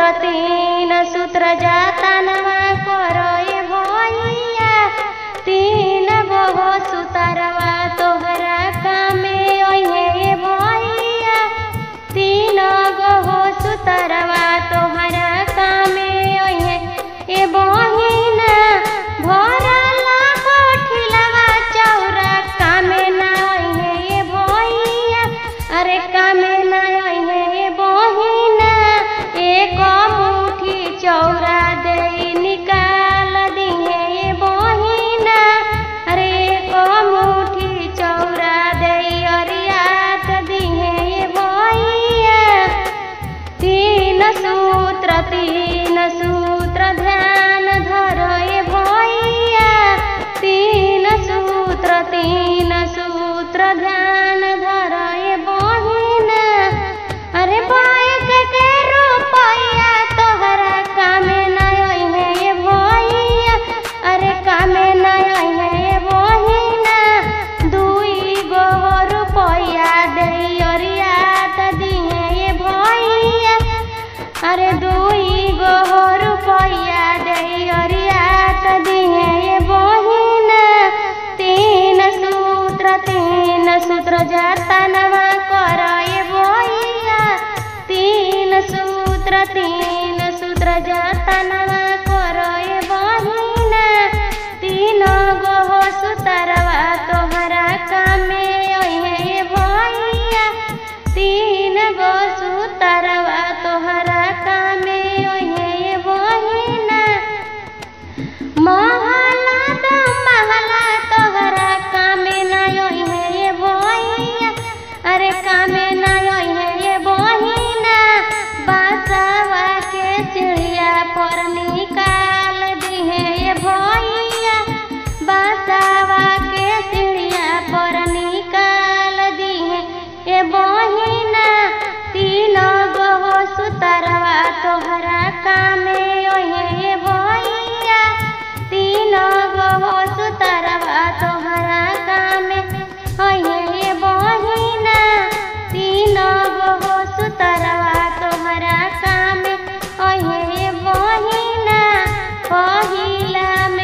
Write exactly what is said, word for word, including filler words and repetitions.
सूत्र तीन सूत्र जातनवा करोए भैया तीन गो सुतरवा तोहरा कामे ओहे भैया तीन गो सुतरवा तोहरा कामे ओहे ए बहिना भरला कोठिलवा चौरा कामे ना ओहे भैया अरे कामे ना ओहे बहिना एक मुठी चौरा दे निकाल दिहे बहिना अरे एक मुठी चौरा दे अरियात दिहे भैया तीन सूत्र तीन सूत्र ध्यान धरोए भैया तीन सूत्र तीन सूत्र ध्यान धरोए बहिना अरे बाइक के रुपया तोहरा कामे नहीं है भैया अरे कामे नहीं है बहिना दुई गो रुपया दे अरियात दिहे भैया अरे दुई गो रुपया दे अरियात दिहे बहिना तीन सूत्र तीन सूत्र जातनवा करए भैया तीन सूत्र तीन सूत्र जातनवा करए बहिना तीन गो सुतरवा तोहरा कामे ओहे भैया तीन गो सुतरवा तोहरा कामे ओहे बहिना महला द महला तोहरा कामे ना ओहे भैया अरे कामे ना ओहे बहिना बासावा के चिड़िया पर निकाल दिहे भैया बासावा के चिड़िया पर निकाल दिहे ए बहिना तीन गो सुतरवा तोहरा कामे ओहे भैया तीन गो सुतरवा तोहरा कामे ओहे बहिना तीन गो सुतरवा तोहरा कामे ओहे बहिना पहिला